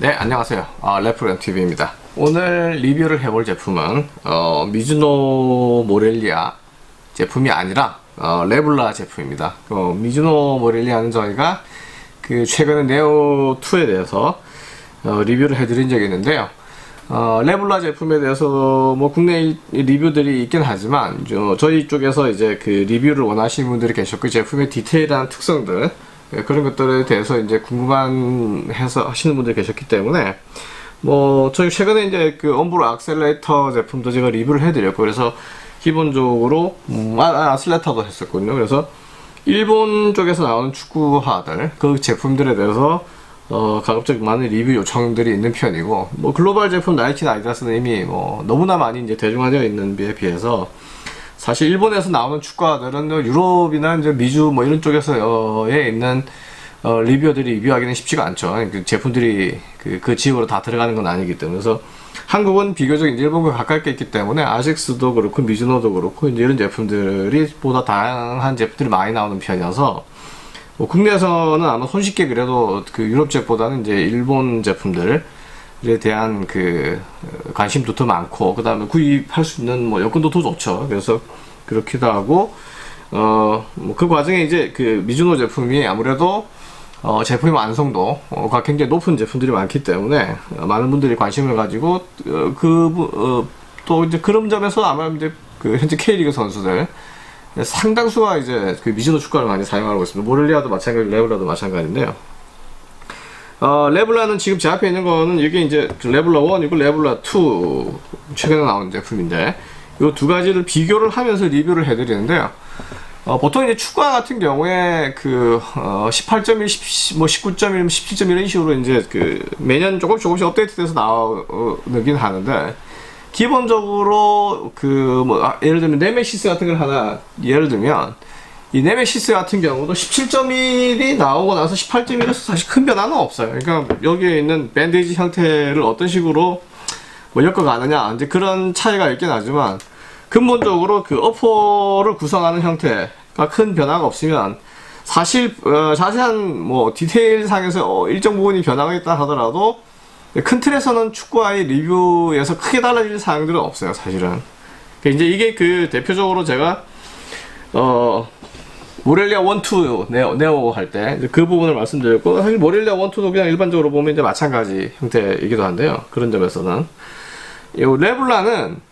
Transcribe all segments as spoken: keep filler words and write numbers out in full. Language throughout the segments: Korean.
네, 안녕하세요. 아, 래프렌티비입니다. 오늘 리뷰를 해볼 제품은 어, 미즈노 모렐리아 제품이 아니라 어, 레블라 제품입니다. 어, 미즈노 모렐리아는 저희가 그 최근에 네오투에 대해서 어, 리뷰를 해드린 적이 있는데요. 어, 레블라 제품에 대해서 뭐 국내 리뷰들이 있긴 하지만 저, 저희 쪽에서 이제 그 리뷰를 원하시는 분들이 계셨고, 제품의 디테일한 특성들, 그런 것들에 대해서 이제 궁금한 해서 하시는 분들이 계셨기 때문에, 뭐 저희 최근에 이제 그 엄브로 악셀레이터 제품도 제가 리뷰를 해드렸고, 그래서 기본적으로 음, 아, 악셀레이터도 했었거든요. 그래서 일본 쪽에서 나오는 축구화들, 그 제품들에 대해서 어, 가급적 많은 리뷰 요청들이 있는 편이고, 뭐 글로벌 제품 나이키나 아디다스는 이미 뭐 너무나 많이 이제 대중화되어 있는 비에 비해서, 사실 일본에서 나오는 축구화들은 유럽이나 이제 미주 뭐 이런 쪽에서에 있는 어, 리뷰어들이 리뷰하기는 쉽지가 않죠. 그 제품들이 그, 그 지역으로 다 들어가는 건 아니기 때문에. 그래서 한국은 비교적 이제 일본과 가깝게 있기 때문에 아식스도 그렇고 미즈노도 그렇고 이제 이런 제품들이 보다 다양한 제품들이 많이 나오는 편이어서, 뭐 국내에서는 아마 손쉽게 그래도 그 유럽 쪽보다는 이제 일본 제품들에 대한 그 관심도 더 많고, 그 다음에 구입할 수 있는 뭐 여건도 더 좋죠. 그래서 그렇기도 하고, 어, 뭐 그 과정에 이제 그 미즈노 제품이 아무래도 어, 제품의 완성도가 굉장히 높은 제품들이 많기 때문에 어, 많은 분들이 관심을 가지고, 어, 그, 어, 또 이제 그런 점에서 아마 이제 그 현재 K리그 선수들 상당수가 이제 그 미즈노 축구화를 많이 사용하고 있습니다. 모렐리아도 마찬가지, 레블라도 마찬가지인데요. 어, 레블라는 지금 제 앞에 있는 거는 이게 이제 레블라 원이고 레블라 투 최근에 나온 제품인데, 이 두 가지를 비교를 하면서 리뷰를 해드리는데요. 어, 보통 이제 축구화 같은 경우에 그 어, 십팔 점 일, 뭐 십구 점 일, 십칠 점 일 이런 식으로 이제 그 매년 조금 조금씩 업데이트돼서 나오긴 하는데, 기본적으로 그 뭐 아, 예를 들면 네메시스 같은 걸 하나 예를 들면, 이 네메시스 같은 경우도 십칠 점 일이 나오고 나서 십팔 점 일에서 사실 큰 변화는 없어요. 그러니까 여기에 있는 밴드지 형태를 어떤 식으로 뭐 엮어가느냐, 이제 그런 차이가 있긴 하지만, 근본적으로 그 어퍼를 구성하는 형태가 큰 변화가 없으면, 사실 어, 자세한 뭐 디테일 상에서 어, 일정 부분이 변화가 있다 하더라도 큰 틀에서는 축구화의 리뷰에서 크게 달라질 사항들은 없어요, 사실은. 그러니까 이제 이게 그 대표적으로 제가 어 모렐리아 원, 투 네오, 네오 할 때 그 부분을 말씀드렸고, 사실 모렐리아 원, 투도 그냥 일반적으로 보면 이제 마찬가지 형태이기도 한데요. 그런 점에서는 이 레블라는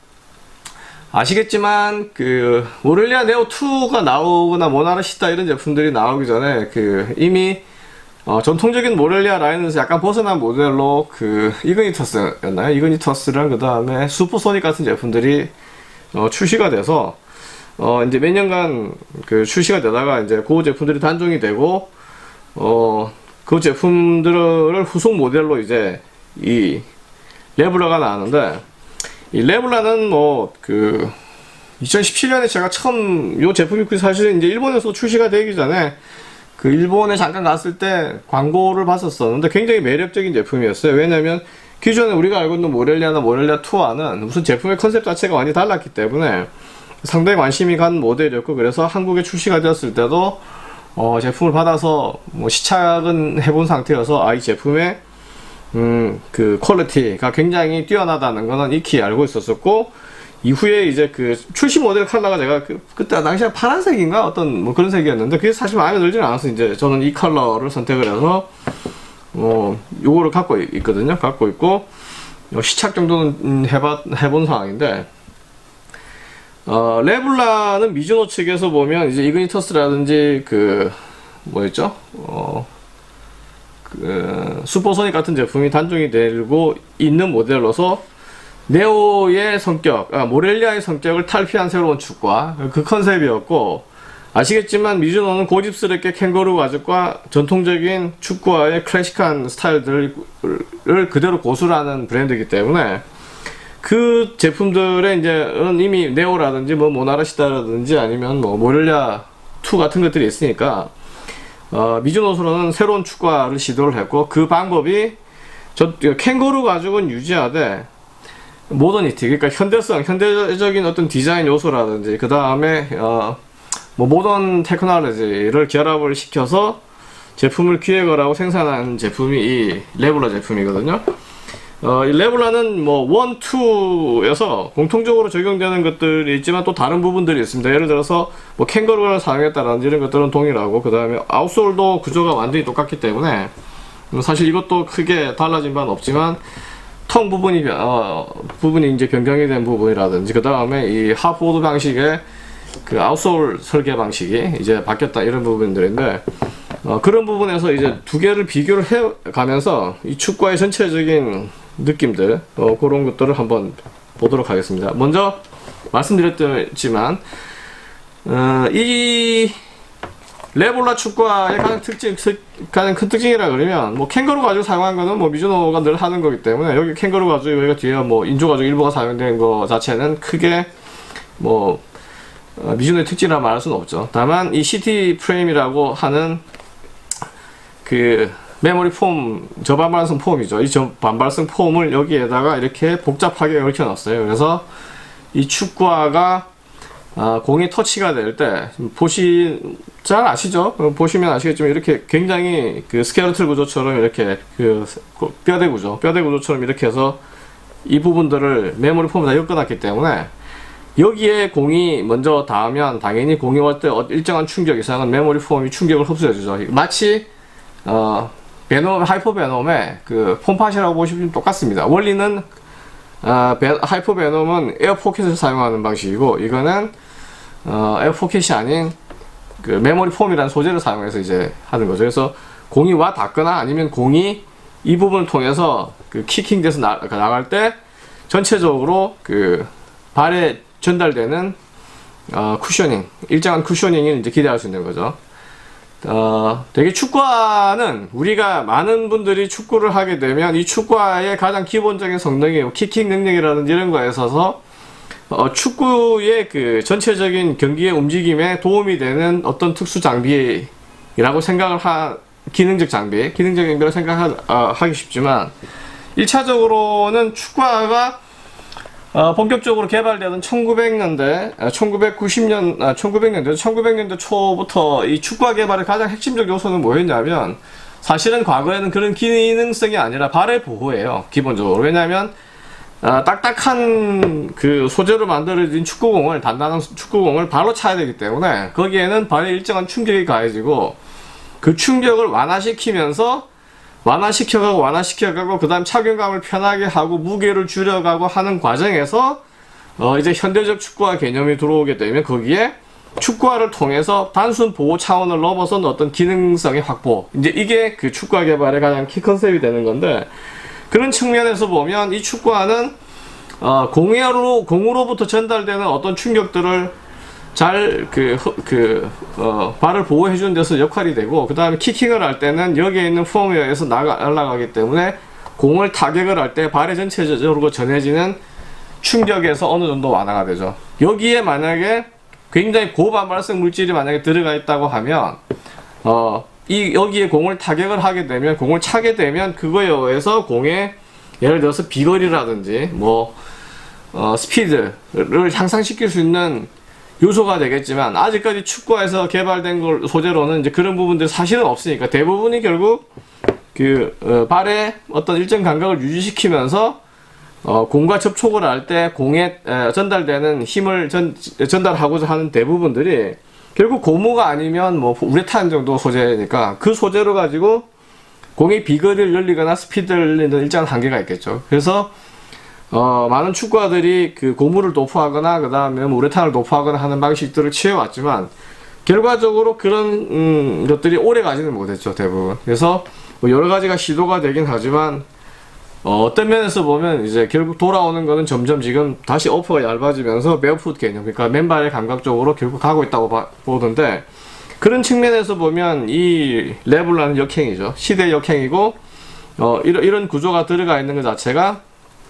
아시겠지만 그 모렐리아 네오 투가 나오거나 모나르시타 이런 제품들이 나오기 전에 그 이미 어, 전통적인 모렐리아 라인에서 약간 벗어난 모델로 그 이그니터스였나요? 이그니터스랑 그 다음에 슈퍼소닉 같은 제품들이 어, 출시가 돼서 어, 이제 몇 년간 그 출시가 되다가 이제 그 제품들이 단종이 되고, 어, 그 제품들을 후속 모델로 이제 이 레블라가 나왔는데, 이 레블라는 뭐 그 이천십칠 년에 제가 처음 요 제품이 그 사실 이제 일본에서 출시가 되기 전에 그 일본에 잠깐 갔을 때 광고를 봤었었는데 굉장히 매력적인 제품이었어요. 왜냐면 기존에 우리가 알고 있는 모렐리아나 모렐리아 투와는 무슨 제품의 컨셉 자체가 많이 달랐기 때문에 상당히 관심이 간 모델이었고, 그래서 한국에 출시가 되었을 때도 어, 제품을 받아서 뭐 시착은 해본 상태여서 아, 이 제품의 음, 그 퀄리티가 굉장히 뛰어나다는 거는 익히 알고 있었었고, 이후에 이제 그 출시 모델 컬러가 제가 그, 그때 당시에 파란색인가 어떤 뭐 그런 색이었는데, 그게 사실 마음에 들지는 않아서 이제 저는 이 컬러를 선택을 해서 어, 요거를 갖고 있거든요. 갖고 있고 시착 정도는 해봐, 해본 상황인데, 어, 레블라는 미즈노 측에서 보면 이제 이그니터스라든지 그 뭐였죠? 어, 그 슈퍼소닉 같은 제품이 단종이 되고 있는 모델로서 네오의 성격, 아, 모렐리아의 성격을 탈피한 새로운 축구화, 그 컨셉이었고, 아시겠지만 미즈노는 고집스럽게 캥거루 가죽과 전통적인 축구화의 클래식한 스타일들을 그대로 고수하는 브랜드이기 때문에 그 제품들의 이제 이미 네오라든지 뭐 모나르시타라든지 아니면 뭐 모렐리아 투 같은 것들이 있으니까, 어, 미즈노스로는 새로운 축구화를 시도를 했고, 그 방법이 저 캥거루 가죽은 유지하되 모더니티, 그러니까 현대성, 현대적인 어떤 디자인 요소라든지 그 다음에 어, 뭐 모던 테크놀로지를 결합을 시켜서 제품을 기획을 하고 생산한 제품이 이 레블라 제품이거든요. 어, 이 레블라는 뭐 일, 이에서 공통적으로 적용되는 것들이 있지만 또 다른 부분들이 있습니다. 예를 들어서 뭐 캥거루를 사용했다라든지 이런 것들은 동일하고, 그 다음에 아웃솔도 구조가 완전히 똑같기 때문에 사실 이것도 크게 달라진 바는 없지만 텅 부분이 어, 부분이 이제 변경이 된 부분이라든지, 그 다음에 이 하프보드 방식의 그 아웃솔 설계 방식이 이제 바뀌었다, 이런 부분들인데, 어, 그런 부분에서 이제 두 개를 비교를 해 가면서 이 축구화의 전체적인 느낌들, 어, 그런 것들을 한번 보도록 하겠습니다. 먼저 말씀드렸지만 어, 이 레블라 축구화의 가장 특징, 가장 큰 특징이라 그러면, 뭐 캥거루 가죽 사용한 거는 뭐 미즈노가 늘 하는 거기 때문에, 여기 캥거루 가죽, 여기가 뒤에 뭐 인조 가죽 일부가 사용된 거 자체는 크게 뭐 어, 미즈노의 특징이라 말할 수는 없죠. 다만 이 씨티 프레임이라고 하는 그 메모리 폼, 저반발성 폼이죠. 이 저반발성 폼을 여기에다가 이렇게 복잡하게 얽혀 놨어요. 그래서 이 축구화가 아, 공이 터치가 될 때, 보시, 잘 아시죠? 보시면 아시겠지만 이렇게 굉장히 그 스켈레털 구조처럼 이렇게 그 뼈대 구조, 뼈대 구조처럼 이렇게 해서 이 부분들을 메모리 폼에다 엮어놨기 때문에, 여기에 공이 먼저 닿으면 당연히 공이 올 때 일정한 충격 이상은 메모리 폼이 충격을 흡수해주죠. 마치 어, 베놈, 하이퍼 베놈의 그 폼팟이라고 보시면 똑같습니다. 원리는 어, 베, 하이퍼 베놈은 에어 포켓을 사용하는 방식이고, 이거는 어, 에어 포켓이 아닌 그 메모리 폼이라는 소재를 사용해서 이제 하는 거죠. 그래서 공이 와 닿거나 아니면 공이 이 부분을 통해서 그 키킹 돼서 나, 나갈 때 전체적으로 그 발에 전달되는 어, 쿠셔닝, 일정한 쿠셔닝을 이제 기대할 수 있는 거죠. 어, 되게 축구화는 우리가 많은 분들이 축구를 하게 되면 이 축구화의 가장 기본적인 성능이 키킹 능력이라든지 이런 거에 있어서 어, 축구의 그 전체적인 경기의 움직임에 도움이 되는 어떤 특수 장비라고 생각을 하, 기능적 장비, 기능적 장비라고 생각하기 쉽지만, 일 차적으로는 축구화가 어, 본격적으로 개발되던 천구백 년대, 천구백구십 년, 아, 천구백 년대, 천구백 년대 초부터 이 축구화 개발의 가장 핵심적 요소는 뭐였냐면, 사실은 과거에는 그런 기능성이 아니라 발의 보호예요, 기본적으로. 왜냐하면, 아, 딱딱한 그 소재로 만들어진 축구공을, 단단한 축구공을 발로 차야 되기 때문에, 거기에는 발에 일정한 충격이 가해지고, 그 충격을 완화시키면서 완화시켜가고 완화시켜가고 그 다음 착용감을 편하게 하고 무게를 줄여가고 하는 과정에서 어 이제 현대적 축구화 개념이 들어오게 되면, 거기에 축구화를 통해서 단순 보호 차원을 넘어선 어떤 기능성의 확보, 이제 이게 그 축구화 개발의 가장 키 컨셉이 되는 건데, 그런 측면에서 보면 이 축구화는 어 공으로, 공으로부터 전달되는 어떤 충격들을 잘, 그, 그, 어, 발을 보호해주는 데서 역할이 되고, 그 다음에 키킹을 할 때는 여기에 있는 폼웨어에서 나가, 날아가기 때문에 공을 타격을 할 때 발에 전체적으로 전해지는 충격에서 어느 정도 완화가 되죠. 여기에 만약에 굉장히 고반발성 물질이 만약에 들어가 있다고 하면, 어, 이, 여기에 공을 타격을 하게 되면, 공을 차게 되면 그거에 의해서 공에 예를 들어서 비거리라든지, 뭐, 어, 스피드를 향상시킬 수 있는 요소가 되겠지만, 아직까지 축구화에서 개발된 걸 소재로는 이제 그런 부분들이 사실은 없으니까, 대부분이 결국 그 어, 발에 어떤 일정 감각을 유지시키면서 어, 공과 접촉을 할 때 공에 에, 전달되는 힘을 전, 전달하고자 하는 대부분들이 결국 고무가 아니면 뭐 우레탄 정도 소재니까, 그 소재로 가지고 공의 비거리를 열리거나 스피드를 열리는 일정한 한계가 있겠죠. 그래서 어, 많은 축구화들이 그 고무를 도포하거나 그 다음에 우레탄을 도포하거나 하는 방식들을 취해왔지만, 결과적으로 그런 음, 것들이 오래 가지는 못했죠, 대부분. 그래서 뭐 여러 가지가 시도가 되긴 하지만 어, 어떤 면에서 보면 이제 결국 돌아오는 거는 점점 지금 다시 어퍼가 얇아지면서 베어풋 개념, 그러니까 맨발의 감각 쪽으로 결국 가고 있다고 봐, 보던데, 그런 측면에서 보면 이 레블라는 역행이죠. 시대의 역행이고, 어, 이런, 이런 구조가 들어가 있는 것 자체가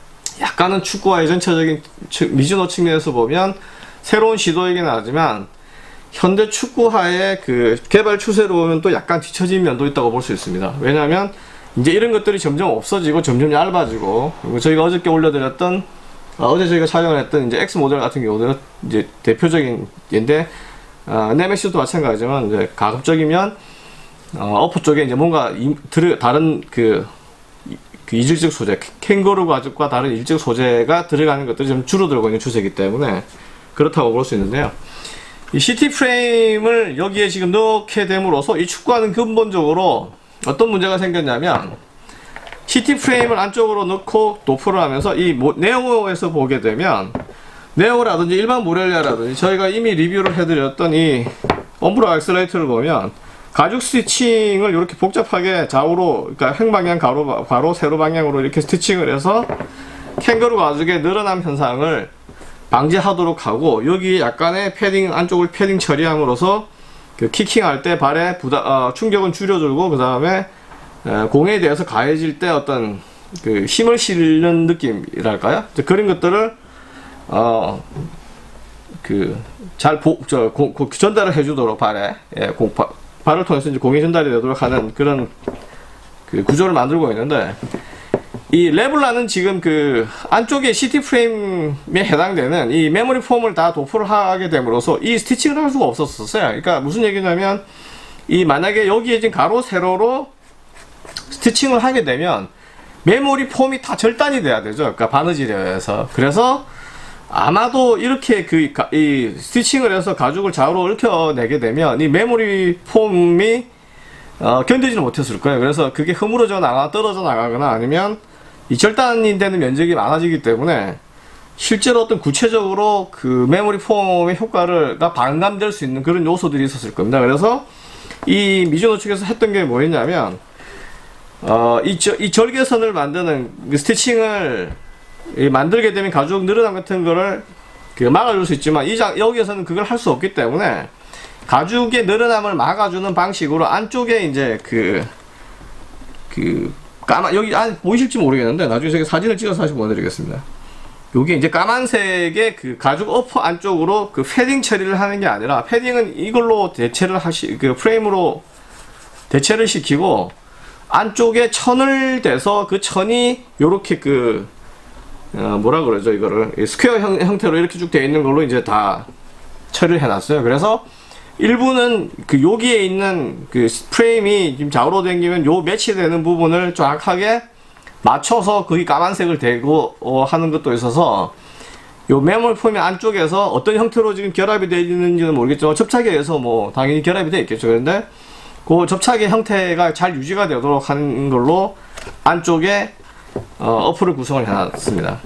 약간은 축구화의 전체적인 미즈노 측면에서 보면 새로운 시도이긴 하지만, 현대 축구화의 그 개발 추세로 보면 또 약간 뒤처진 면도 있다고 볼 수 있습니다. 왜냐하면 이제 이런 것들이 점점 없어지고 점점 얇아지고, 그리고 저희가 어저께 올려드렸던 어, 어제 저희가 촬영을 했던 이제 X 모델 같은 경우는 이제 대표적인 예인데, 어, 네메시스도 마찬가지지만 이제 가급적이면 어, 어퍼 쪽에 이제 뭔가 이, 들, 다른 그, 그 이질적 소재, 캥거루 가죽과 다른 이질적 소재가 들어가는 것들이 좀 줄어들고 있는 추세이기 때문에 그렇다고 볼 수 있는데요. 이 씨티 프레임을 여기에 지금 넣게 됨으로써 이 축구화는 근본적으로 어떤 문제가 생겼냐면, 씨티 프레임을 안쪽으로 넣고 도프를 하면서 이 모, 네오에서 보게 되면, 네오라든지 일반 모렐리아라든지 저희가 이미 리뷰를 해드렸던 이 엄브라 엑셀레이터를 보면 가죽 스티칭을 이렇게 복잡하게 좌우로, 그러니까 횡방향, 가로, 가로, 세로 방향으로 이렇게 스티칭을 해서 캥거루 가죽의 늘어남 현상을 방지하도록 하고, 여기 약간의 패딩, 안쪽을 패딩 처리함으로써 그 키킹할 때 발에 부다, 어, 충격은 줄여주고, 그 다음에 공에 대해서 가해질 때 어떤 그 힘을 실는 느낌이랄까요? 그런 것들을 어 그 잘 보 저 전달을 해주도록 발에, 예, 공, 바, 발을 통해서 이제 공이 전달이 되도록 하는 그런 그 구조를 만들고 있는데, 이 레블라는 지금 그 안쪽에 씨티 프레임에 해당되는 이 메모리 폼을 다 도포를 하게 됨으로써 이 스티칭을 할 수가 없었어요. 그러니까 무슨 얘기냐면, 이 만약에 여기에 지금 가로 세로로 스티칭을 하게 되면 메모리 폼이 다 절단이 돼야 되죠. 그러니까 바느질에 의해서. 그래서 아마도 이렇게 그 이 스티칭을 해서 가죽을 좌우로 얽혀내게 되면 이 메모리 폼이 어, 견디지를 못했을 거예요. 그래서 그게 흐물어져 나가 떨어져 나가거나 아니면 이 절단이 되는 면적이 많아지기 때문에 실제로 어떤 구체적으로 그 메모리 폼의 효과가 반감될 수 있는 그런 요소들이 있었을 겁니다. 그래서 이 미즈노 측에서 했던 게 뭐였냐면, 어, 이, 저, 이 절개선을 만드는 그 스티칭을 만들게 되면 가죽 늘어남 같은 거를 그 막아줄 수 있지만, 이 장, 여기에서는 그걸 할 수 없기 때문에 가죽의 늘어남을 막아주는 방식으로 안쪽에 이제 그, 그, 까만, 여기, 아, 보이실지 모르겠는데, 나중에 제가 사진을 찍어서 다시 보내드리겠습니다. 여기 이제 까만색의 그 가죽 어퍼 안쪽으로 그 패딩 처리를 하는 게 아니라, 패딩은 이걸로 대체를 하시, 그 프레임으로 대체를 시키고, 안쪽에 천을 대서 그 천이 요렇게 그, 어, 뭐라 그러죠, 이거를. 스퀘어 형, 형태로 이렇게 쭉 되어 있는 걸로 이제 다 처리를 해놨어요. 그래서 일부는 그 여기에 있는 그 프레임이 지금 좌우로 당기면 요 매치되는 부분을 정확하게 맞춰서 거기 까만색을 대고 어, 하는 것도 있어서, 요 메모리 폼이 안쪽에서 어떤 형태로 지금 결합이 되어 있는지는 모르겠지만 접착에 의해서 뭐 당연히 결합이 되어 있겠죠. 그런데 그 접착의 형태가 잘 유지가 되도록 하는 걸로 안쪽에 어, 어플을 구성을 해놨습니다.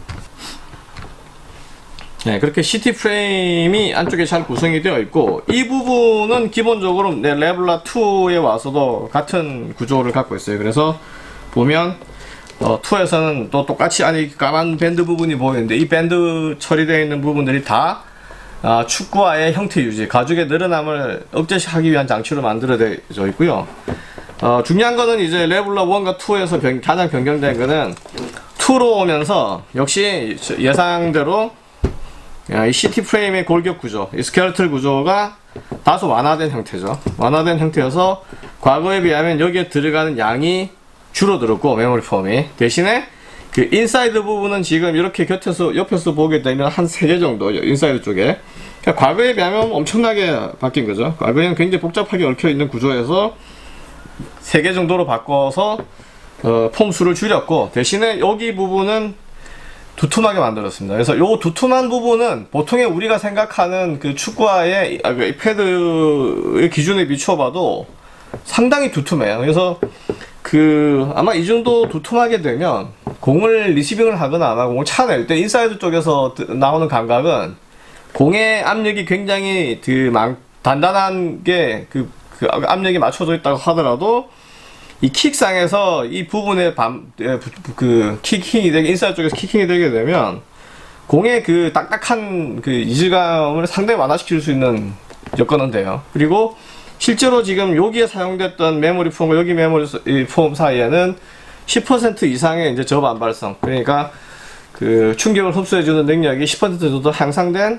네, 그렇게 씨티 프레임이 안쪽에 잘 구성이 되어 있고, 이 부분은 기본적으로 네, 레블라 투에 와서도 같은 구조를 갖고 있어요. 그래서 보면 어, 투에서는 또 똑같이 안에 까만 밴드 부분이 보이는데, 이 밴드 처리되어 있는 부분들이 다 아, 축구화의 형태 유지, 가죽의 늘어남을 억제하기 위한 장치로 만들어져 있고요. 어, 중요한 거는 이제 레블라 원과 투에서 변, 가장 변경된 거는, 투로 오면서 역시 예상대로 이 씨티 프레임의 골격 구조, 이 스켈레털 구조가 다소 완화된 형태죠. 완화된 형태여서 과거에 비하면 여기에 들어가는 양이 줄어들었고, 메모리 폼이 대신에 그 인사이드 부분은 지금 이렇게 곁에서 옆에서 보게 되면 한 세 개 정도, 인사이드 쪽에. 그러니까 과거에 비하면 엄청나게 바뀐 거죠. 과거에는 굉장히 복잡하게 얽혀 있는 구조에서 세 개 정도로 바꿔서 어, 폼 수를 줄였고, 대신에 여기 부분은 두툼하게 만들었습니다. 그래서 요 두툼한 부분은 보통의 우리가 생각하는 그 축구화의 아, 그 패드의 기준에 비춰봐도 상당히 두툼해요. 그래서 그 아마 이 정도 두툼하게 되면 공을 리시빙을 하거나 아마 공을 차낼 때 인사이드 쪽에서 나오는 감각은 공의 압력이 굉장히 그 단단한 게 그 그 압력이 맞춰져 있다고 하더라도, 이 킥상에서 이 부분에 밤, 그 킥킹이 되게, 인사이드 쪽에서 킥킹이 되게 되면 공의 그 딱딱한 그 이질감을 상당히 완화시킬 수 있는 여건은 돼요. 그리고 실제로 지금 여기에 사용됐던 메모리 폼과 여기 메모리 폼 사이에는 십 퍼센트 이상의 이제 저반발성, 그러니까 그 충격을 흡수해주는 능력이 십 퍼센트 정도 향상된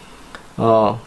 어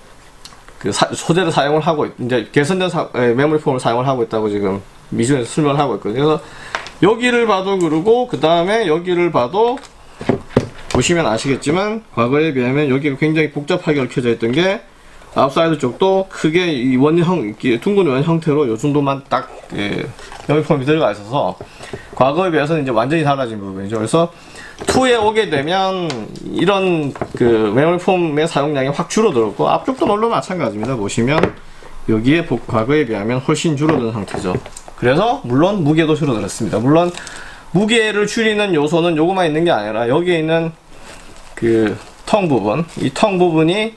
그 소재를 사용을 하고, 이제 개선된 사, 에, 메모리 폼을 사용을 하고 있다고 지금 미주에서 설명을 하고 있거든요. 그래서 여기를 봐도 그러고, 그 다음에 여기를 봐도 보시면 아시겠지만 과거에 비하면 여기가 굉장히 복잡하게 얽혀져 있던 게 아웃사이드 쪽도 크게 이 원형, 둥근 원 형태로 요 정도만 딱, 예, 메모리 폼이 들어가 있어서, 과거에 비해서는 이제 완전히 달라진 부분이죠. 그래서, 이에 오게 되면, 이런 그 메모리 폼의 사용량이 확 줄어들었고, 앞쪽도 물론 마찬가지입니다. 보시면, 여기에 과거에 비하면 훨씬 줄어든 상태죠. 그래서, 물론 무게도 줄어들었습니다. 물론, 무게를 줄이는 요소는 요거만 있는 게 아니라, 여기에 있는 그 텅 부분, 이 텅 부분이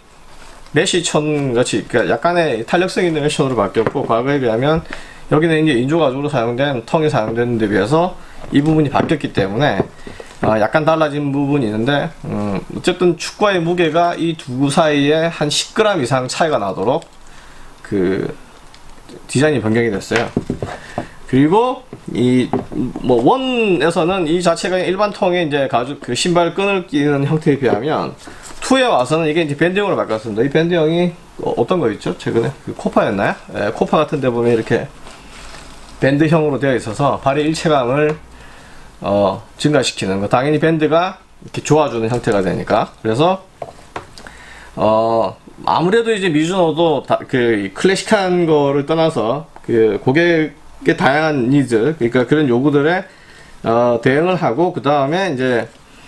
메쉬천 같이, 그러니까 약간의 탄력성 있는 메쉬천으로 바뀌었고, 과거에 비하면, 여기는 이제 인조 가죽으로 사용된 텅이 사용되는 데 비해서 이 부분이 바뀌었기 때문에 어, 약간 달라진 부분이 있는데 음, 어쨌든 축구화의 무게가 이 두 사이에 한 십 그램 이상 차이가 나도록 그 디자인이 변경이 됐어요. 그리고 이 뭐 원에서는 이 자체가 일반 텅의 이제 가죽 그 신발 끈을 끼는 형태에 비하면 이에 와서는 이게 이제 밴드형으로 바뀌었습니다. 이 밴드형이 어, 어떤 거 있죠? 최근에 그 코파였나요? 예, 코파 같은 데 보면 이렇게 밴드형으로 되어 있어서 발의 일체감을 어, 증가시키는 거. 당연히 밴드가 이렇게 좋아주는 형태가 되니까. 그래서 어, 아무래도 이제 미즈노도 다, 그 클래식한 거를 떠나서 그 고객의 다양한 니즈, 그러니까 그런 요구들에 어, 대응을 하고 그 다음에 이제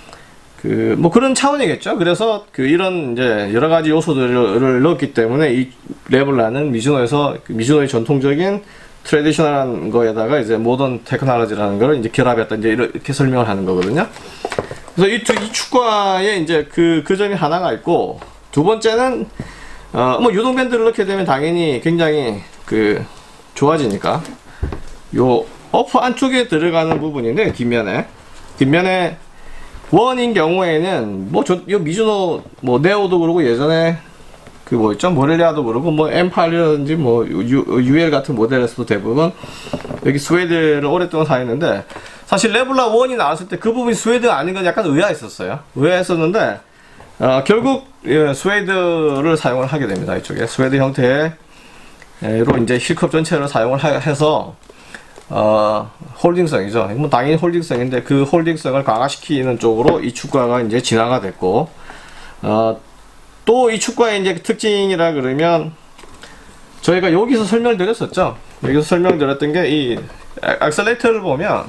그 뭐 그런 차원이겠죠. 그래서 그 이런 이제 여러 가지 요소들을 넣었기 때문에 이 레블라는 미즈노에서 미즈노의 전통적인 트레디셔널한 거에다가 이제 모던 테크놀로지라는 걸 이제 결합했다, 이제 이렇게 설명을 하는 거거든요. 그래서 이, 두, 이 축구화에 이제 그, 그 점이 하나가 있고, 두 번째는, 어, 뭐 유동밴드를 넣게 되면 당연히 굉장히 그, 좋아지니까. 요, 어퍼 안쪽에 들어가는 부분인데, 뒷면에. 뒷면에, 원인 경우에는, 뭐, 저, 요 미즈노, 뭐, 네오도 그러고 예전에, 그 뭐 있죠? 모렐리아도 그렇고 뭐 엠팔이라든지 뭐 유엘 같은 모델에서도 대부분 여기 스웨드를 오랫동안 사용했는데, 사실 레블라 원이 나왔을 때 그 부분이 스웨드 아닌 건 약간 의아했었어요. 의아했었는데 어, 결국 예, 스웨드를 사용을 하게 됩니다. 이쪽에 스웨드 형태로 이제 힐컵 전체를 사용을 하, 해서 어, 홀딩성이죠. 뭐 당연히 홀딩성인데 그 홀딩성을 강화시키는 쪽으로 이 축구화가 이제 진화가 됐고, 어, 또 이 축구화의 이제 특징이라 그러면 저희가 여기서 설명드렸었죠. 여기서 설명드렸던 게 이 액셀레이터를 보면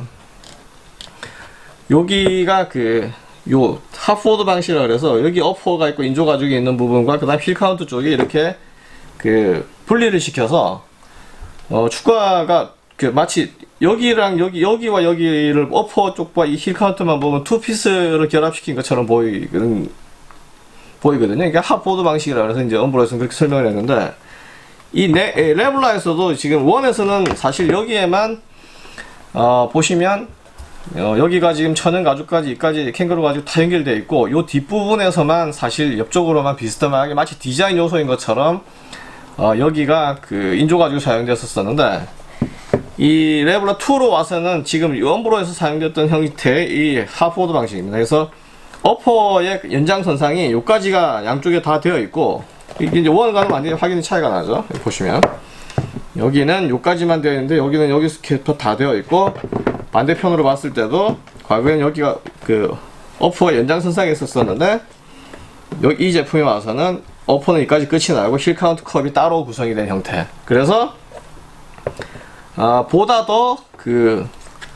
여기가 그 요 핫포드 방식이라 그래서 여기 어퍼가 있고 인조 가죽이 있는 부분과 그 다음 힐 카운트 쪽이 이렇게 그 분리를 시켜서 어 축구화가 그 마치 여기랑 여기 여기와 여기를 어퍼 쪽과 이 힐 카운트만 보면 투 피스를 결합시킨 것처럼 보이거든. 보이거든요. 이게 핫보드 방식이라 그래서 이제 엄브로에서는 그렇게 설명을 했는데, 이 네, 레블라에서도 지금 원에서는 사실 여기에만 어, 보시면 어, 여기가 지금 천연 가죽까지 이까지 캥거루 가죽 다 연결되어 있고, 요 뒷부분에서만 사실 옆쪽으로만 비스듬하게 마치 디자인 요소인 것처럼 어, 여기가 그 인조 가죽이 사용되었었는데, 이 레블라 이로 와서는 지금 엄브로에서 사용됐던 형태의 이 핫보드 방식입니다. 그래서 어퍼의 연장선상이 요까지가 양쪽에 다 되어 있고, 이게 이제 원과는 완전히 확연히 차이가 나죠. 보시면 여기는 요까지만 되어 있는데 여기는 여기 스케프 다 되어 있고, 반대편으로 봤을 때도 과거에는 여기가 그 어퍼가 연장선상에 있었었는데 여기 이 제품에 와서는 어퍼는 여기까지 끝이 나고 힐 카운트 컵이 따로 구성이 된 형태. 그래서 아, 보다 더그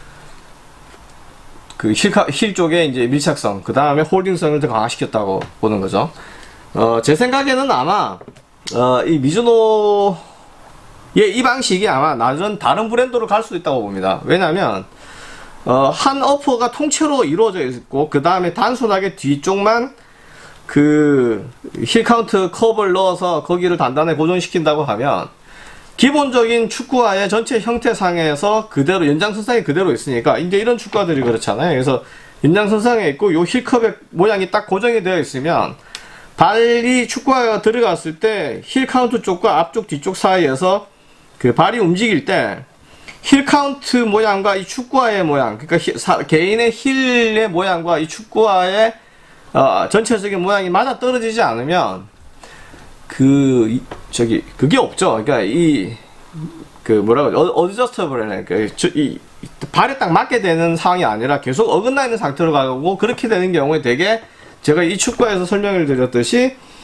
그 힐, 힐 쪽에 이제 밀착성, 그 다음에 홀딩성을 더 강화시켰다고 보는 거죠. 어, 제 생각에는 아마, 어, 이 미즈노의 이 방식이 아마 나중 다른 브랜드로 갈 수도 있다고 봅니다. 왜냐면, 어, 한 어퍼가 통째로 이루어져 있고, 그 다음에 단순하게 뒤쪽만 그 힐 카운트 컵을 넣어서 거기를 단단하게 고정시킨다고 하면, 기본적인 축구화의 전체 형태상에서 그대로 연장선상이 그대로 있으니까, 이제 이런 축구화들이 그렇잖아요. 그래서 연장선상에 있고 요 힐컵의 모양이 딱 고정이 되어 있으면 발이 축구화가 들어갔을 때 힐 카운트 쪽과 앞쪽 뒤쪽 사이에서 그 발이 움직일 때 힐 카운트 모양과 이 축구화의 모양, 그러니까 히, 사, 개인의 힐의 모양과 이 축구화의 어, 전체적인 모양이 맞아 떨어지지 않으면 그 이, 저기 그게 없죠. 그러니까 이 그 뭐라고 어드저스터블, 그 이 발에 딱 맞게 되는 상황이 아니라 계속 어긋나 있는 상태로 가고, 그렇게 되는 경우에 되게 제가 이 축구에서 설명을 드렸듯이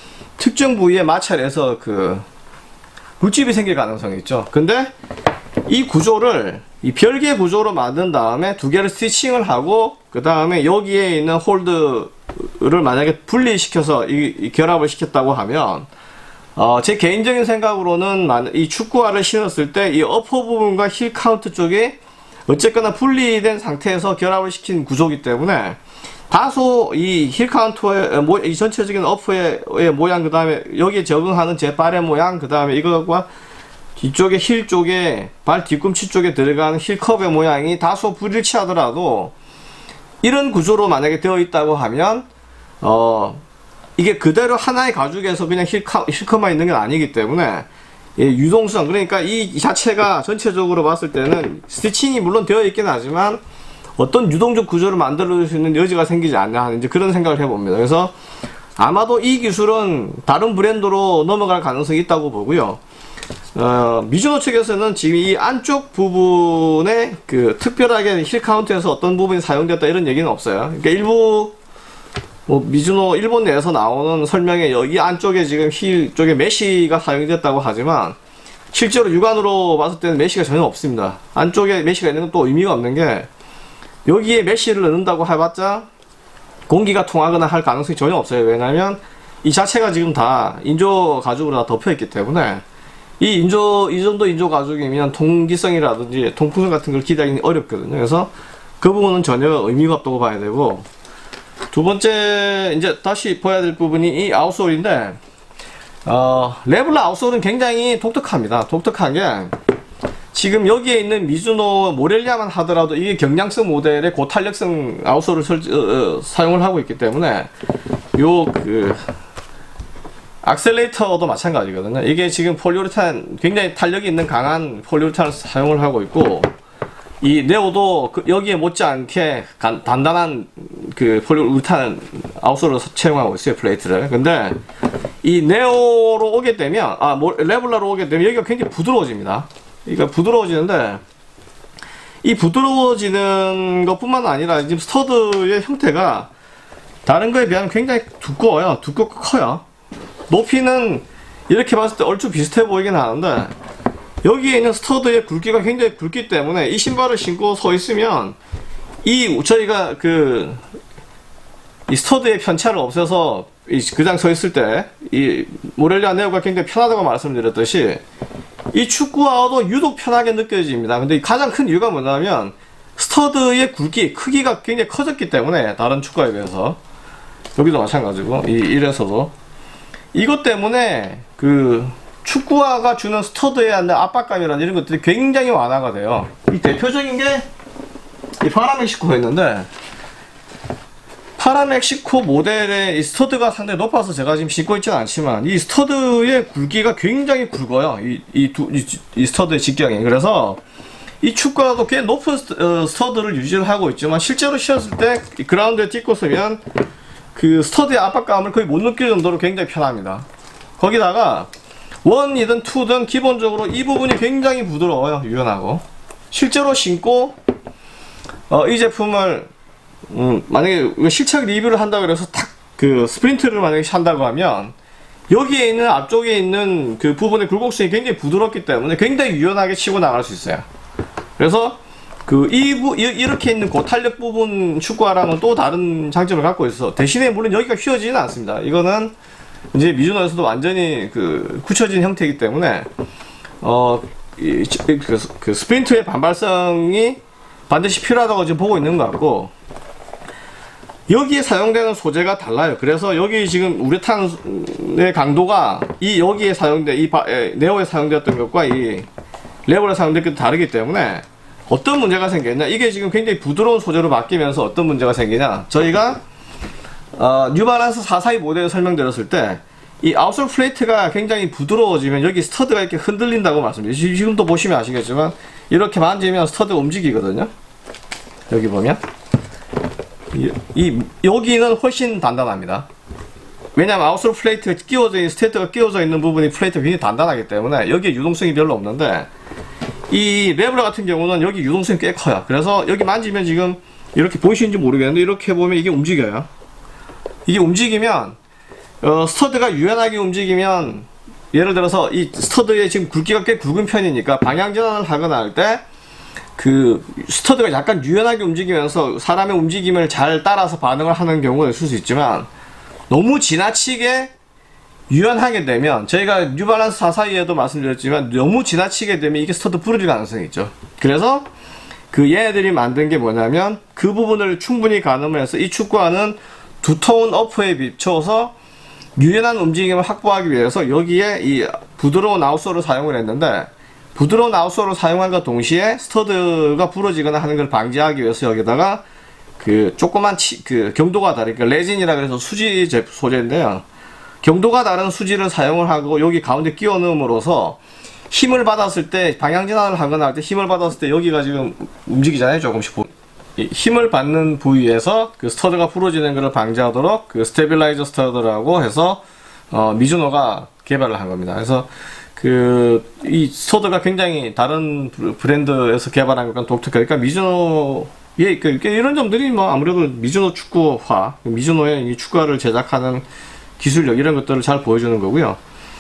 특정 부위에 마찰해서 그 물집이 생길 가능성이 있죠. 근데 이 구조를 이 별개 구조로 만든 다음에 두 개를 스티칭을 하고 그 다음에 여기에 있는 홀드를 만약에 분리시켜서 이, 이 결합을 시켰다고 하면 어, 제 개인적인 생각으로는 이 축구화를 신었을 때 이 어퍼 부분과 힐 카운트 쪽이 어쨌거나 분리된 상태에서 결합을 시킨 구조이기 때문에 다소 이 힐 카운트의 이 전체적인 어퍼의 모양, 그 다음에 여기에 적응하는 제 발의 모양, 그 다음에 이것과 뒤쪽에 힐 쪽에 발 뒤꿈치 쪽에 들어가는 힐 컵의 모양이 다소 불일치하더라도 이런 구조로 만약에 되어 있다고 하면 어 이게 그대로 하나의 가죽에서 그냥 힐, 카, 힐 컵만 있는 건 아니기 때문에 예, 유동성, 그러니까 이 자체가 전체적으로 봤을 때는 스티칭이 물론 되어 있긴 하지만 어떤 유동적 구조를 만들 수 있는 여지가 생기지 않냐 하는 이제 그런 생각을 해봅니다. 그래서 아마도 이 기술은 다른 브랜드로 넘어갈 가능성이 있다고 보고요. 어, 미즈노 측에서는 지금 이 안쪽 부분에 그 특별하게 힐 카운트에서 어떤 부분이 사용됐다 이런 얘기는 없어요. 그러니까 일부 뭐 미즈노 일본 내에서 나오는 설명에 여기 안쪽에 지금 힐 쪽에 메쉬가 사용됐다고 하지만 실제로 육안으로 봤을 때는 메쉬가 전혀 없습니다. 안쪽에 메쉬가 있는 건 또 의미가 없는 게 여기에 메쉬를 넣는다고 해봤자 공기가 통하거나 할 가능성이 전혀 없어요. 왜냐하면 이 자체가 지금 다 인조 가죽으로 다 덮여 있기 때문에 이 인조, 이 정도 인조 가죽이면 통기성이라든지 통풍성 같은 걸 기대하기는 어렵거든요. 그래서 그 부분은 전혀 의미가 없다고 봐야 되고, 두 번째 이제 다시 봐야 될 부분이 이 아웃솔인데 어, 레블라 아웃솔은 굉장히 독특합니다. 독특한 게 지금 여기에 있는 미즈노 모렐리아만 하더라도 이게 경량성 모델의 고탄력성 아웃솔을 설, 어, 어, 사용을 하고 있기 때문에 요 그 악셀레이터도 마찬가지거든요. 이게 지금 폴리우레탄, 굉장히 탄력이 있는 강한 폴리우레탄을 사용을 하고 있고, 이 네오도 그 여기에 못지않게 간, 단단한 그 폴리우레탄 아웃솔을 채용하고 있어요, 플레이트를. 근데 이 네오로 오게 되면, 아, 뭐, 레블라로 오게 되면 여기가 굉장히 부드러워집니다. 그러니까 부드러워지는데, 이 부드러워지는 것 뿐만 아니라 지금 스터드의 형태가 다른 거에 비하면 굉장히 두꺼워요. 두껍고 커요. 높이는 이렇게 봤을 때 얼추 비슷해 보이긴 하는데 여기에 있는 스터드의 굵기가 굉장히 굵기 때문에 이 신발을 신고 서 있으면 이 저희가 그 이 스터드의 편차를 없애서 그냥 서 있을 때 이 모렐리아 네오가 굉장히 편하다고 말씀드렸듯이 이 축구화도 유독 편하게 느껴집니다. 근데 가장 큰 이유가 뭐냐면 스터드의 굵기, 크기가 굉장히 커졌기 때문에 다른 축구화에 비해서 여기도 마찬가지고 이 이래서도 이것 때문에 그 축구화가 주는 스터드에 있는 압박감이라는 이런 것들이 굉장히 완화가 돼요. 이 대표적인 게 이 파라멕시코가 있는데, 파라멕시코 모델의 이 스터드가 상당히 높아서 제가 지금 신고 있지는 않지만 이 스터드의 굵기가 굉장히 굵어요. 이, 이, 두, 이, 이 스터드의 직경이. 그래서 이 축구화도 꽤 높은 스터드를 유지를 하고 있지만 실제로 신었을 때 그라운드에 딛고 서면 그 스터드의 압박감을 거의 못 느낄 정도로 굉장히 편합니다. 거기다가 원이든 투든 기본적으로 이 부분이 굉장히 부드러워요. 유연하고. 실제로 신고 어, 이 제품을 음, 만약에 실착 리뷰를 한다 그래서 탁 그 스프린트를 만약에 한다고 하면 여기에 있는 앞쪽에 있는 그 부분의 굴곡성이 굉장히 부드럽기 때문에 굉장히 유연하게 치고 나갈 수 있어요. 그래서 그 이 부 이렇게 있는 고탄력 부분 축구화랑은 또 다른 장점을 갖고 있어. 대신에 물론 여기가 휘어지지는 않습니다. 이거는 이제 미즈노에서도 완전히 그 굳혀진 형태이기 때문에 어 이, 그, 그 스프린트의 반발성이 반드시 필요하다고 지금 보고 있는 것 같고, 여기에 사용되는 소재가 달라요. 그래서 여기 지금 우레탄의 강도가 이 여기에 사용된 이 바, 에, 네오에 사용되었던 것과 이 레버에 사용된 것도 다르기 때문에 어떤 문제가 생겼냐, 이게 지금 굉장히 부드러운 소재로 바뀌면서 어떤 문제가 생기냐, 저희가 어, 뉴발란스 사백사십이 모델을 설명드렸을 때 이 아웃솔 플레이트가 굉장히 부드러워지면 여기 스터드가 이렇게 흔들린다고 말씀드렸어요. 지금도 보시면 아시겠지만 이렇게 만지면 스터드가 움직이거든요. 여기 보면 이, 이 여기는 훨씬 단단합니다. 왜냐하면 아웃솔 플레이트가 끼워져 있는, 스테이트가 끼워져 있는 부분이 플레이트가 굉장히 단단하기 때문에 여기에 유동성이 별로 없는데, 이 레블라 같은 경우는 여기 유동성이 꽤 커요. 그래서 여기 만지면 지금 이렇게 보이시는지 모르겠는데 이렇게 보면 이게 움직여요. 이게 움직이면 어, 스터드가 유연하게 움직이면, 예를 들어서 이 스터드의 지금 굵기가 꽤 굵은 편이니까 방향 전환을 하거나 할 때 그 스터드가 약간 유연하게 움직이면서 사람의 움직임을 잘 따라서 반응을 하는 경우가 있을 수 있지만, 너무 지나치게 유연하게 되면, 저희가 뉴발란스 사사이에도 말씀드렸지만 너무 지나치게 되면 이게 스터드 부러질 가능성이 있죠. 그래서 그 얘네들이 만든 게 뭐냐면, 그 부분을 충분히 가늠을 해서 이 축구화는 두터운 어퍼에 비춰서 유연한 움직임을 확보하기 위해서 여기에 이 부드러운 아웃솔을 사용을 했는데, 부드러운 아웃솔을 사용한과 동시에 스터드가 부러지거나 하는 걸 방지하기 위해서 여기다가 그 조그만 치, 그 경도가 다르니까 그러니까 레진이라 그래서 수지 소재인데요. 경도가 다른 수지를 사용을 하고 여기 가운데 끼워 넣음으로써 힘을 받았을 때, 방향 전환을 하거나 할 때 힘을 받았을 때 여기가 지금 움직이잖아요. 조금씩. 힘을 받는 부위에서 그 스터드가 부러지는 것을 방지하도록 그 스테빌라이저 스터드라고 해서 어, 미즈노가 개발을 한 겁니다. 그래서 그 이 스터드가 굉장히 다른 브랜드에서 개발한 것과 독특하니까, 그러니까 미즈노의 그 이런 점들이 뭐 아무래도 미즈노 축구화, 미즈노의 이 축구화를 제작하는 기술력 이런 것들을 잘 보여주는 거고요.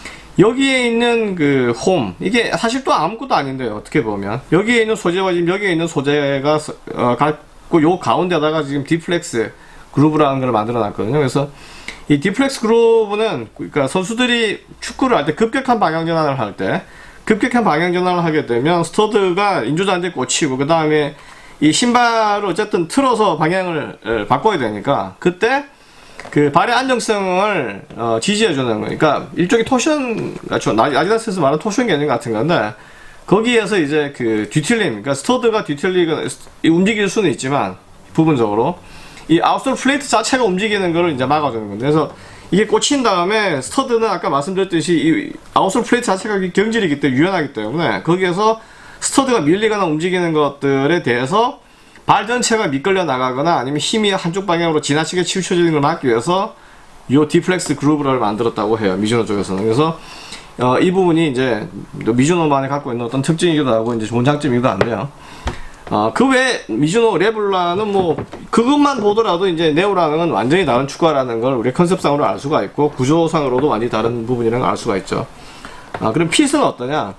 여기에 있는 그 홈, 이게 사실 또 아무것도 아닌데요. 어떻게 보면 여기에 있는 소재와 지금 여기에 있는 소재가 어, 갖고 요 가운데다가 지금 디플렉스 그루브라는 걸 만들어 놨거든요. 그래서 이 디플렉스 그루브는 그러니까 선수들이 축구를 할 때 급격한 방향 전환을 할 때 급격한 방향 전환을 하게 되면 스터드가 인조잔디에 꽂히고, 그 다음에 이 신발을 어쨌든 틀어서 방향을 바꿔야 되니까 그때 그 발의 안정성을 어, 지지해주는 거니까 일종의 토션, 아디다스에서 말하는 토션 개념 같은 건데, 거기에서 이제 그 뒤틀림, 그러니까 스터드가 뒤틀리거나 움직일 수는 있지만 부분적으로 이 아웃솔 플레이트 자체가 움직이는 거를 이제 막아주는 건데, 그래서 이게 꽂힌 다음에 스터드는 아까 말씀드렸듯이 이 아웃솔 플레이트 자체가 경질이기 때문에 유연하기 때문에 거기에서 스터드가 밀리거나 움직이는 것들에 대해서 발 전체가 미끌려 나가거나 아니면 힘이 한쪽 방향으로 지나치게 치우쳐지는 걸 막기 위해서 요 디플렉스 그루브를 만들었다고 해요. 미즈노 쪽에서는. 그래서 어, 이 부분이 이제 미즈노만이 갖고 있는 어떤 특징이기도 하고 이제 좋은 장점이기도 한데요. 어, 그 외에 미즈노 레블라는 뭐 그것만 보더라도 이제 네오랑은 완전히 다른 축구화라는 걸 우리 컨셉상으로 알 수가 있고, 구조상으로도 완전히 다른 부분이라는 걸 알 수가 있죠. 아, 그럼 핏은 어떠냐?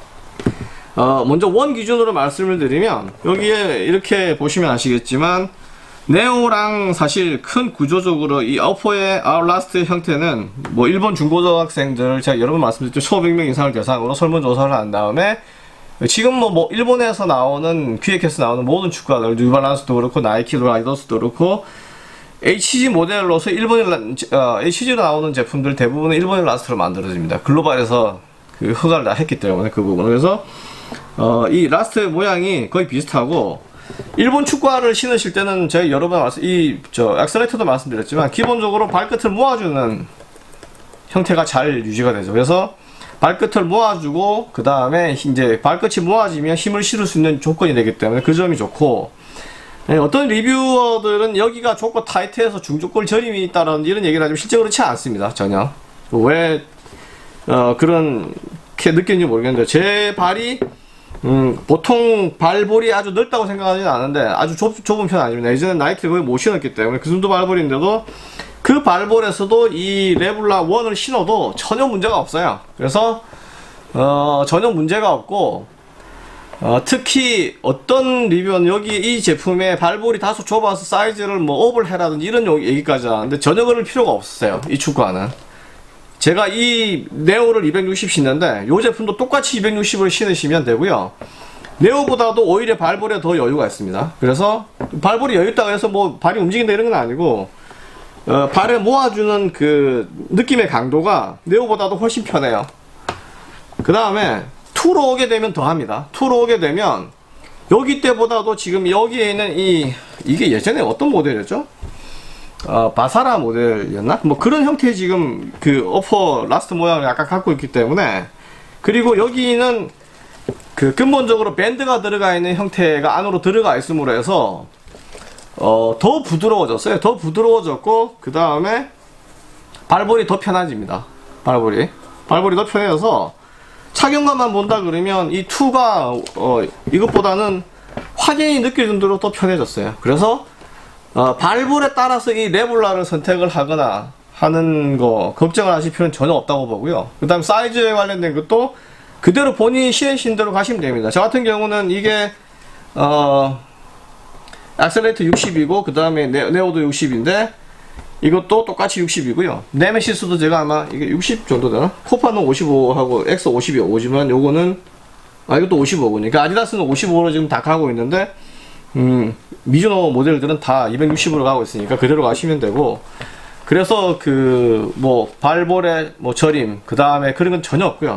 어, 먼저 원 기준으로 말씀을 드리면, 여기에 이렇게 보시면 아시겠지만 네오랑 사실 큰 구조적으로 이 어퍼의 아웃라스트 형태는 뭐 일본 중고등학생들, 제가 여러 번 말씀드렸죠. 천오백 명 이상을 대상으로 설문조사를 한 다음에 지금 뭐, 뭐 일본에서 나오는 퀴에케에서 나오는 모든 축구화들, 뉴발란스도 그렇고 나이키도 아디다스도 그렇고 에이치지 모델로서 일본인 어, 에이치지로 나오는 제품들 대부분은 일본인 라스트로 만들어집니다. 글로벌에서 그 허가를 다 했기 때문에 그 부분. 그래서 어, 이 라스트 모양이 거의 비슷하고, 일본 축구화를 신으실 때는 제가 여러 번 말씀, 이 저 액셀레이터도 말씀드렸지만 기본적으로 발끝을 모아주는 형태가 잘 유지가 되죠. 그래서 발끝을 모아주고 그 다음에 이제 발끝이 모아지면 힘을 실을 수 있는 조건이 되기 때문에 그 점이 좋고, 네, 어떤 리뷰어들은 여기가 좁고 타이트해서 중저골 저림이 있다라는 이런 얘기를 하지만 실제 그렇지 않습니다. 전혀. 왜 어, 그렇게 느끼는지 모르겠는데, 제 발이 음, 보통 발볼이 아주 넓다고 생각하지는 않은데 아주 좁, 좁은 편은 아닙니다. 예전에 나이키를 거의 못 신었기 때문에 그 정도 발볼인데도 그 발볼에서도 이 레블라 원을 신어도 전혀 문제가 없어요. 그래서 어, 전혀 문제가 없고, 어, 특히 어떤 리뷰는 여기 이 제품의 발볼이 다소 좁아서 사이즈를 뭐 업을 해라든지 이런 얘기까지 하는데 전혀 그럴 필요가 없어요. 이 축구화는. 제가 이 네오를 이백육십 신는데 이 제품도 똑같이 이백육십을 신으시면 되고요. 네오보다도 오히려 발볼에 더 여유가 있습니다. 그래서 발볼이 여유 있다고 해서 뭐 발이 움직인다 이런 건 아니고, 어, 발을 모아주는 그 느낌의 강도가 네오보다도 훨씬 편해요. 그 다음에 투로 오게 되면 더합니다. 투로 오게 되면 여기 때보다도 지금 여기에 있는 이 이게 예전에 어떤 모델이었죠? 어, 바사라 모델이었나? 뭐 그런 형태의 지금 그 어퍼 라스트 모양을 약간 갖고 있기 때문에, 그리고 여기는 그 근본적으로 밴드가 들어가 있는 형태가 안으로 들어가 있음으로 해서 어, 더 부드러워졌어요. 더 부드러워졌고, 그 다음에 발볼이 더 편해집니다. 발볼이 발볼이 더 편해져서 착용감만 본다 그러면 이 투가 어, 이것보다는 확연히 느낄 정도로 더 편해졌어요. 그래서 어, 발볼에 따라서 이 레블라를 선택을 하거나 하는 거 걱정을 하실 필요는 전혀 없다고 보고요. 그 다음 사이즈에 관련된 것도 그대로 본인이 시행신 대로 가시면 됩니다. 저 같은 경우는 이게 어 액셀레이터 육십이고 그 다음에 네오도 육십인데 이것도 똑같이 육십이고요. 네메시스도 제가 아마 이게 육십 정도 되나? 코파는 오십오하고 엑소 오십이 오지만 요거는 아 이것도 오십오군요. 그러니까 아디다스는 오십오로 지금 다 가고 있는데 음 미즈노 모델들은 다 이백육십으로 가고 있으니까 그대로 가시면 되고, 그래서 그 뭐 발볼의 뭐 저림 그 다음에 그런 건 전혀 없고요.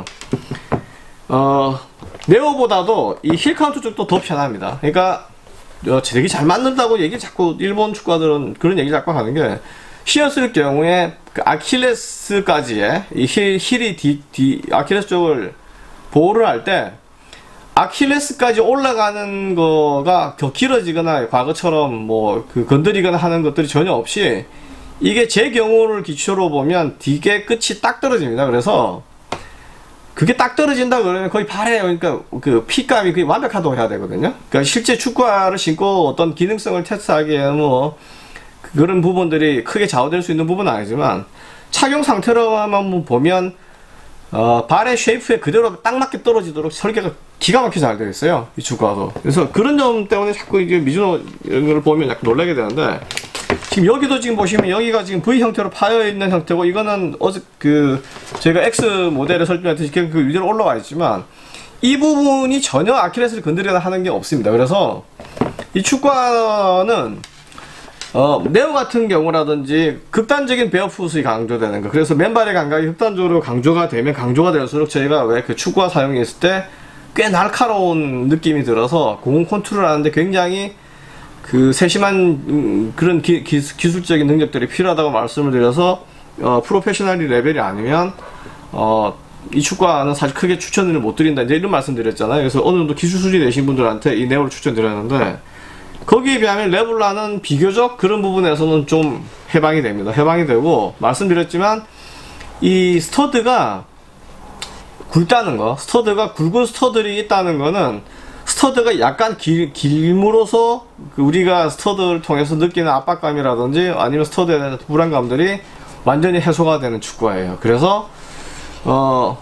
어 네오보다도 이 힐 카운트 쪽도 더 편합니다. 그러니까 어, 되게 잘 맞는다고 얘기 자꾸 일본 축구화들은 그런 얘기 자꾸 하는 게, 신었을 경우에 그 아킬레스까지의 이 힐, 힐이 뒤, 뒤 아킬레스 쪽을 보호를 할 때 아킬레스까지 올라가는 거가 더 길어지거나 과거처럼 뭐 그 건드리거나 하는 것들이 전혀 없이, 이게 제 경우를 기초로 보면 뒤게 끝이 딱 떨어집니다. 그래서 그게 딱 떨어진다 그러면 거의 발에, 그러니까 그 핏감이 거의 완벽하다고 해야 되거든요. 그러니까 실제 축구화를 신고 어떤 기능성을 테스트하기에는 뭐 그런 부분들이 크게 좌우될 수 있는 부분은 아니지만, 착용 상태로만 보면 어, 발의 쉐이프에 그대로 딱 맞게 떨어지도록 설계가 기가 막히게 잘 되어 있어요, 이 축구화도. 그래서 그런 점 때문에 자꾸 이게 미즈노 이런 걸 보면 약간 놀라게 되는데, 지금 여기도 지금 보시면 여기가 지금 V 형태로 파여 있는 형태고, 이거는 어제 그 저희가 X 모델에 설정했듯이 그 위로 올라와 있지만 이 부분이 전혀 아킬레스를 건드리거나 하는 게 없습니다. 그래서 이 축구화는 어, 네오 같은 경우라든지 극단적인 베어풋이 강조되는 거, 그래서 맨발의 감각이 극단적으로 강조가 되면 강조가 될수록 저희가 왜 그 축구화 사용했을 때 꽤 날카로운 느낌이 들어서 공 컨트롤 하는데 굉장히 그 세심한 음, 그런 기, 기, 기술적인 능력들이 필요하다고 말씀을 드려서 어, 프로페셔널 레벨이 아니면 어, 이 축구화는 사실 크게 추천을 못 드린다, 이제 이런 말씀 드렸잖아요. 그래서 어느 정도 기술 수준이 되신 분들한테 이 네오를 추천드렸는데, 거기에 비하면 레블라는 비교적 그런 부분에서는 좀 해방이 됩니다. 해방이 되고, 말씀드렸지만 이 스터드가 굵다는 거, 스터드가 굵은 스터드들이 있다는 거는 스터드가 약간 길, 길므로서 그 우리가 스터드를 통해서 느끼는 압박감이라든지 아니면 스터드에 대한 불안감들이 완전히 해소가 되는 축구화예요. 그래서 어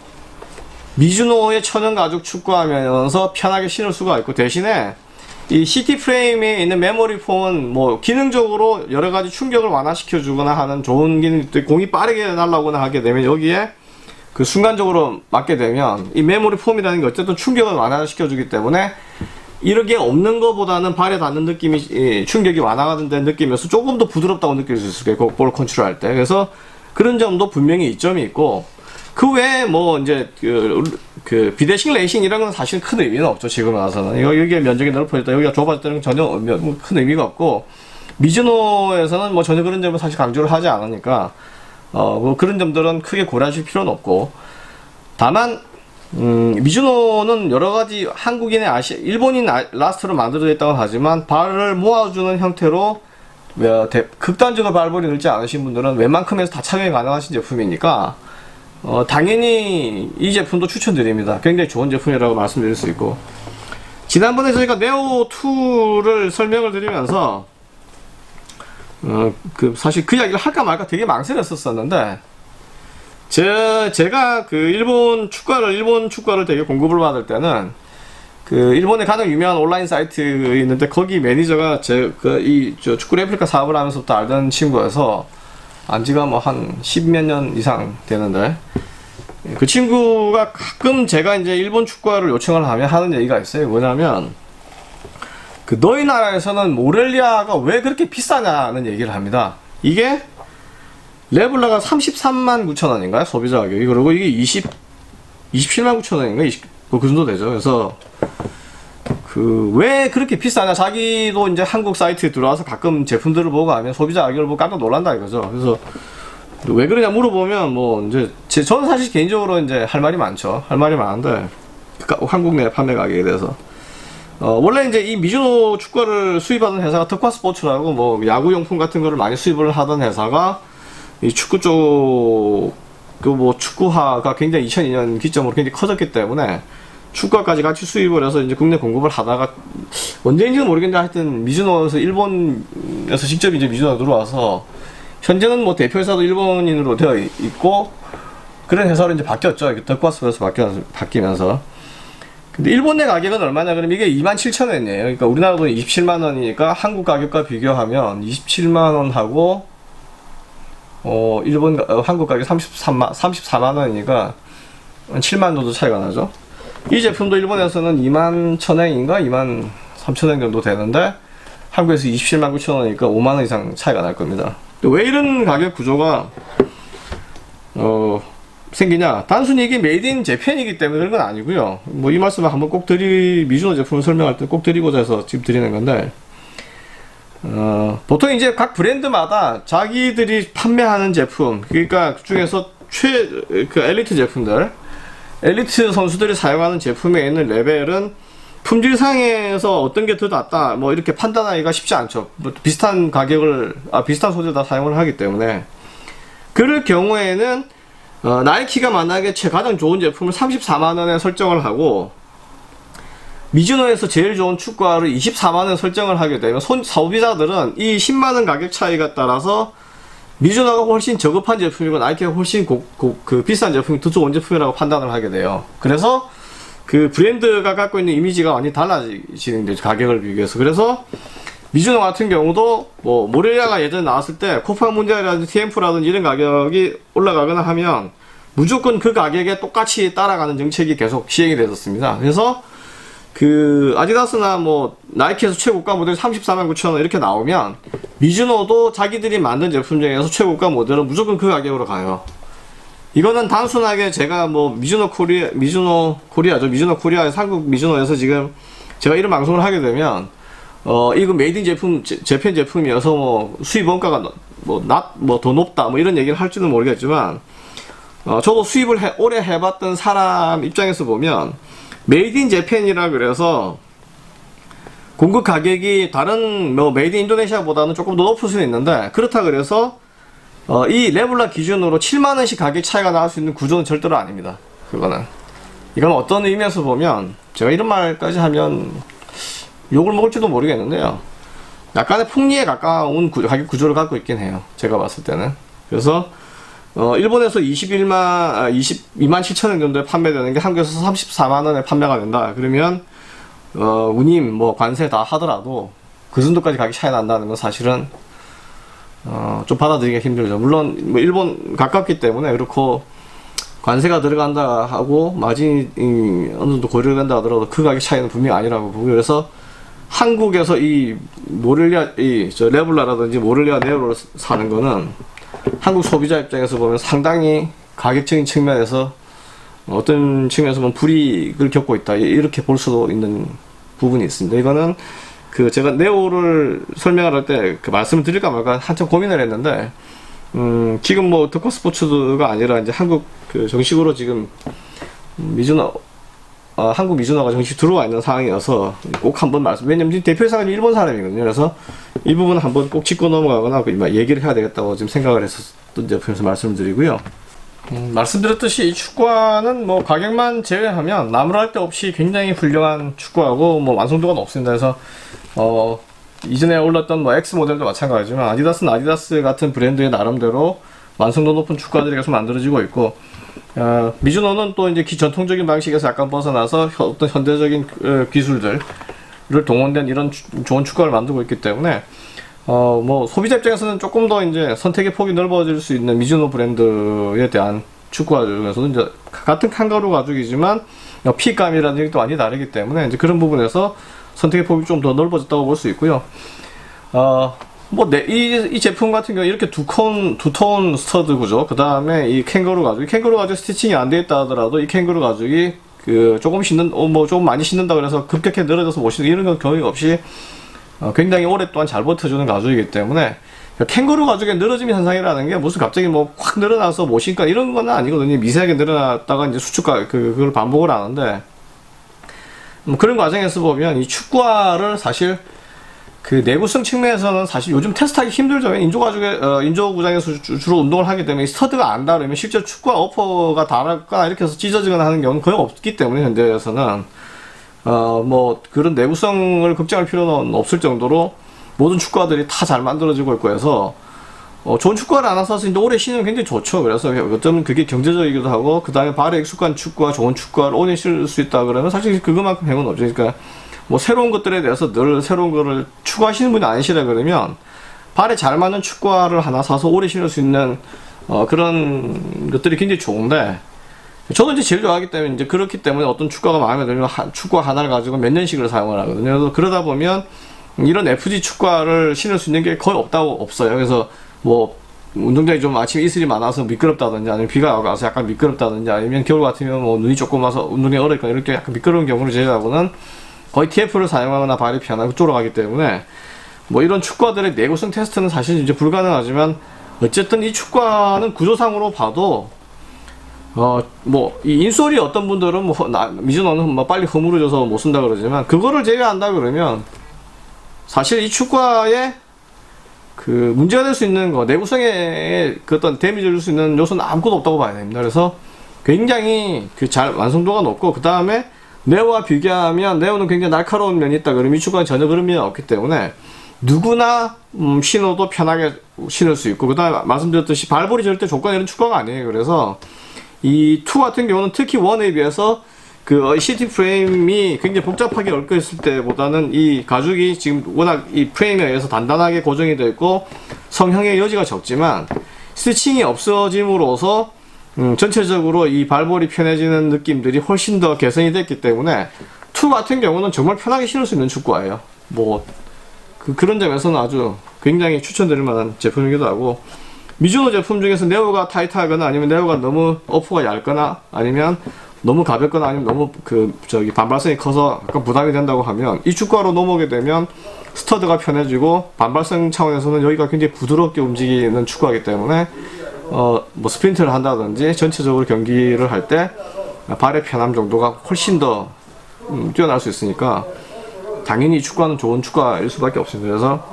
미즈노의 천연 가죽 축구하면서 편하게 신을 수가 있고, 대신에 이 씨티 프레임에 있는 메모리 폼은 뭐 기능적으로 여러가지 충격을 완화시켜 주거나 하는 좋은 기능, 공이 빠르게 날아오거나 하게 되면 여기에 그 순간적으로 맞게 되면 이 메모리 폼이라는 게 어쨌든 충격을 완화시켜 주기 때문에 이렇게 없는 것보다는 발에 닿는 느낌이, 충격이 완화가 된 느낌이어서 조금 더 부드럽다고 느낄 수 있을 거예요, 볼 컨트롤 할 때. 그래서 그런 점도 분명히 이점이 있고, 그 외에 뭐 이제 그, 그 비대식 레이싱 이런 건 사실 큰 의미는 없죠, 지금 와서는. 이거 여기에 면적이 넓어졌다, 여기가 좁아졌다는 건 전혀 큰 의미가 없고, 미즈노에서는 뭐 전혀 그런 점을 사실 강조를 하지 않으니까 어, 뭐 그런 점들은 크게 고려하실 필요는 없고, 다만 음, 미즈노는 여러가지 한국인의 아시, 일본인 아, 라스트로 만들어졌다고 하지만 발을 모아주는 형태로 어, 대, 극단적으로 발볼이 늘지 않으신 분들은 웬만큼에서 다 착용이 가능하신 제품이니까 어, 당연히 이 제품도 추천드립니다. 굉장히 좋은 제품이라고 말씀드릴 수 있고, 지난번에 저희가 네오이를 설명을 드리면서 어, 그, 사실 그 이야기를 할까 말까 되게 망설였었었는데, 제, 제가 그 일본 축구를, 일본 축구를 되게 공급을 받을 때는, 그, 일본의 가장 유명한 온라인 사이트 있는데, 거기 매니저가 제, 그, 이, 저 축구 레플리카 사업을 하면서부터 알던 친구여서, 안지가 뭐 한 십몇 년 이상 되는데, 그 친구가 가끔 제가 이제 일본 축구를 요청을 하면 하는 얘기가 있어요. 뭐냐면, 그 너희 나라에서는 모렐리아가 왜 그렇게 비싸냐는 얘기를 합니다. 이게 레블라가 삼십삼만 구천 원인가요? 소비자 가격이. 그리고 이게 이십, 이십칠만 구천 원인가? 이십, 뭐 그 정도 되죠. 그래서 그 왜 그렇게 비싸냐, 자기도 이제 한국 사이트에 들어와서 가끔 제품들을 보고 하면 소비자 가격을 보고 깜짝 놀란다 이거죠. 그래서 왜 그러냐 물어보면 뭐 이제 제, 저는 사실 개인적으로 이제 할 말이 많죠. 할 말이 많은데 한국 내 판매 가격에 대해서 어, 원래 이제 이 미즈노 축구를 수입하던 회사가 덕화 스포츠라고 뭐 야구용품 같은 거를 많이 수입을 하던 회사가 이 축구 쪽, 그 뭐 축구화가 굉장히 이천이 년 기점으로 굉장히 커졌기 때문에 축구화까지 같이 수입을 해서 이제 국내 공급을 하다가 언제인지는 모르겠는데 하여튼 미즈노에서 일본에서 직접 이제 미즈노가 들어와서 현재는 뭐 대표회사도 일본인으로 되어 있고 그런 회사로 이제 바뀌었죠. 덕바스에서 바뀌면서. 근데 일본 내 가격은 얼마냐 그러면 이게 이만 칠천 원이에요. 그러니까 우리나라 돈 이십칠만 원이니까 한국 가격과 비교하면 이십칠만 원하고 어 일본 어, 한국 가격 삼십삼만 삼십사만 원이니까 칠만 정도 차이가 나죠. 이 제품도 일본에서는 이만 천 원인가 이만 삼천 원 정도 되는데 한국에서 이십칠만 구천 원이니까 오만 원 이상 차이가 날 겁니다. 왜 이런 가격 구조가 어 생기냐? 단순히 이게 메이드 인 재팬이기 때문에 그런 건 아니고요. 뭐 이 말씀을 한번 꼭 드리 미즈노 제품을 설명할 때 꼭 드리고자 해서 지금 드리는 건데 어, 보통 이제 각 브랜드마다 자기들이 판매하는 제품, 그러니까 그 중에서 최 그 엘리트 제품들, 엘리트 선수들이 사용하는 제품에 있는 레벨은 품질상에서 어떤 게 더 낫다 뭐 이렇게 판단하기가 쉽지 않죠. 뭐 비슷한 가격을 아 비슷한 소재를 다 사용을 하기 때문에 그럴 경우에는 어, 나이키가 만약에 제 가장 좋은 제품을 삼십사만 원에 설정을 하고 미즈노에서 제일 좋은 축구화를 이십사만 원에 설정을 하게 되면 손, 소비자들은 이 십만 원 가격 차이가 따라서 미즈노가 훨씬 저급한 제품이고 나이키가 훨씬 고, 고, 그 비싼 제품이 더 좋은 제품이라고 판단을 하게 돼요. 그래서 그 브랜드가 갖고 있는 이미지가 완전히 달라지는 거죠. 가격을 비교해서. 그래서 미즈노 같은 경우도 뭐 모렐리아가 예전에 나왔을 때 코파 문제라든지 티엠프라든지 이런 가격이 올라가거나 하면 무조건 그 가격에 똑같이 따라가는 정책이 계속 시행이 됐었습니다. 그래서 그 아디다스나 뭐 나이키에서 최고가 모델 삼십사만 구천 원 이렇게 나오면 미즈노도 자기들이 만든 제품 중에서 최고가 모델은 무조건 그 가격으로 가요. 이거는 단순하게 제가 뭐 미즈노 코리아 미즈노 코리아죠. 미즈노 코리아에서 한국 미즈노에서 지금 제가 이런 방송을 하게 되면 어 이거 메이드 인 제품 재팬 제품이어서 뭐 수입 원가가 뭐낮뭐 더 높다 뭐 이런 얘기를 할지는 모르겠지만 어 저도 수입을 해, 오래 해봤던 사람 입장에서 보면 메이드 인 재팬이라 그래서 공급 가격이 다른 뭐 메이드 인 인도네시아보다는 조금 더 높을 수는 있는데 그렇다 그래서 어 이 레블라 기준으로 칠만 원씩 가격 차이가 나올 수 있는 구조는 절대로 아닙니다. 그거는 이건 어떤 의미에서 보면 제가 이런 말까지 하면 욕을 먹을지도 모르겠는데요. 약간의 폭리에 가까운 구, 가격 구조를 갖고 있긴 해요. 제가 봤을 때는. 그래서 어, 일본에서 이십일만, 아, 이십이만 칠천 원 정도에 판매되는 게 한국에서 삼십사만 원에 판매가 된다. 그러면 어, 운임, 뭐 관세 다 하더라도 그 정도까지 가격 차이 난다는 건 사실은 어, 좀 받아들이기가 힘들죠. 물론 뭐 일본 가깝기 때문에 그렇고 관세가 들어간다 하고 마진이 어느 정도 고려된다 하더라도 그 가격 차이는 분명히 아니라고 보고 그래서 한국에서 이 모렐리아, 이 저 레블라라든지 모렐리아 네오를 사는 거는 한국 소비자 입장에서 보면 상당히 가격적인 측면에서 어떤 측면에서 보면 불이익을 겪고 있다 이렇게 볼 수도 있는 부분이 있습니다. 이거는 그 제가 네오를 설명할 때 그 말씀을 드릴까 말까 한참 고민을 했는데 음 지금 뭐 덕후 스포츠가 아니라 이제 한국 그 정식으로 지금 미즈노 어, 한국 미즈노가 정식 들어와 있는 상황이어서 꼭 한번 말씀, 왜냐면 대표회사가 일본 사람이거든요. 그래서 이 부분은 한번 꼭 짚고 넘어가거나 얘기를 해야 되겠다고 지금 생각을 했었던 제품에서 말씀을 드리고요. 음, 말씀드렸듯이 이 축구화는 뭐 가격만 제외하면 나무랄 데 없이 굉장히 훌륭한 축구화고 뭐 완성도가 높습니다. 그래서 어, 이전에 올랐던 뭐 X 모델도 마찬가지지만 아디다스는 아디다스 같은 브랜드의 나름대로 완성도 높은 축구화들이 계속 만들어지고 있고 어, 미즈노는 또 이제 기 전통적인 방식에서 약간 벗어나서 혀, 어떤 현대적인 어, 기술들을 동원된 이런 주, 좋은 축구화를 만들고 있기 때문에 어, 뭐 소비자 입장에서는 조금 더 이제 선택의 폭이 넓어질 수 있는 미즈노 브랜드에 대한 축구화 중에서는 이제 같은 칸가루 가죽이지만 핏감이라든지 또 많이 다르기 때문에 이제 그런 부분에서 선택의 폭이 좀 더 넓어졌다고 볼 수 있고요. 어, 뭐, 네, 이, 이 제품 같은 경우 이렇게 두 콘, 두 톤 스터드 구조, 그 다음에 이 캥거루 가죽, 이 캥거루 가죽 스티칭이 안 돼 있다 하더라도 이 캥거루 가죽이 그 조금 신는, 어, 뭐 조금 많이 신는다 그래서 급격하게 늘어져서 못 신는 이런 건 거의 없이 어, 굉장히 오랫동안 잘 버텨주는 가죽이기 때문에 캥거루 가죽의 늘어짐 현상이라는 게 무슨 갑자기 뭐 확 늘어나서 못 신까 이런 건 아니거든요. 미세하게 늘어났다가 이제 수축가, 그, 그걸 반복을 하는데 음, 그런 과정에서 보면 이 축구화를 사실 그 내구성 측면에서는 사실 요즘 테스트하기 힘들죠. 인조가죽에, 어, 인조구장에서 주, 주로 운동을 하기 때문에 스터드가 안 닿으면 실제 축구화 어퍼가 닿거나 이렇게 해서 찢어지거나 하는 경우는 거의 없기 때문에 현대에서는 어, 뭐 그런 내구성을 걱정할 필요는 없을 정도로 모든 축구화들이 다 잘 만들어지고 있고 해서 어, 좋은 축구화를 하나 사서 이제 오래 신으면 굉장히 좋죠. 그래서 어쩌면 그게 경제적이기도 하고, 그 다음에 발에 익숙한 축구화, 좋은 축구화를 오래 신을 수 있다 그러면 사실 그것만큼 행운 없죠. 그러니까 뭐 새로운 것들에 대해서 늘 새로운 거를 추구하시는 분이 아니시라 그러면 발에 잘 맞는 축구화를 하나 사서 오래 신을 수 있는 어, 그런 것들이 굉장히 좋은데, 저도 이제 제일 좋아하기 때문에 이제 그렇기 때문에 어떤 축구화가 마음에 들면 한, 축구화 하나를 가지고 몇 년씩을 사용을 하거든요. 그래서 그러다 보면 이런 에프지 축구화를 신을 수 있는 게 거의 없다고 없어요. 그래서 뭐 운동장이 좀 아침에 이슬이 많아서 미끄럽다든지, 아니면 비가 와서 약간 미끄럽다든지, 아니면 겨울 같으면 뭐 눈이 조금 와서 운동이 어렵거나 이렇게 약간 미끄러운 경우를 제외하고는 거의 티에프를 사용하거나 발이 편하고 쫄아가기 때문에 뭐 이런 축구화들의 내구성 테스트는 사실 이제 불가능하지만, 어쨌든 이 축구화는 구조상으로 봐도 어 뭐 이 인솔이 어떤 분들은 뭐 나, 미즈노는 뭐 빨리 허물어져서 못 쓴다 그러지만, 그거를 제외한다 그러면 사실 이 축구화에 그 문제가 될 수 있는 거, 내구성에 그 어떤 데미지를 줄 수 있는 요소는 아무것도 없다고 봐야 됩니다. 그래서 굉장히 그 잘 완성도가 높고, 그 다음에 네오와 비교하면 네오는 굉장히 날카로운 면이 있다 그러면 이 축구는 전혀 그런 면이 없기 때문에 누구나 음, 신어도 편하게 신을 수 있고, 그 다음에 말씀드렸듯이 발볼이 절대 조건이 이런 축구가 아니에요. 그래서 이 투 같은 경우는 특히 원에 비해서 그 씨티 프레임이 굉장히 복잡하게 얽혀 있을 때보다는 이 가죽이 지금 워낙 이 프레임에 의해서 단단하게 고정이 되어 있고 성형의 여지가 적지만, 스티칭이 없어짐으로써 음, 전체적으로 이 발볼이 편해지는 느낌들이 훨씬 더 개선이 됐기 때문에 투 같은 경우는 정말 편하게 신을 수 있는 축구화예요. 뭐 그, 그런 점에서는 아주 굉장히 추천드릴 만한 제품이기도 하고, 미즈노 제품 중에서 네오가 타이트하거나 아니면 네오가 너무 어프가 얇거나 아니면 너무 가볍거나 아니면 너무 그 저기 반발성이 커서 약간 부담이 된다고 하면, 이 축구화로 넘어오게 되면 스터드가 편해지고 반발성 차원에서는 여기가 굉장히 부드럽게 움직이는 축구화이기 때문에 어 뭐 스프린트를 한다든지 전체적으로 경기를 할 때 발의 편함 정도가 훨씬 더 음, 뛰어날 수 있으니까 당연히 이 축구화는 좋은 축구화일 수밖에 없습니다. 그래서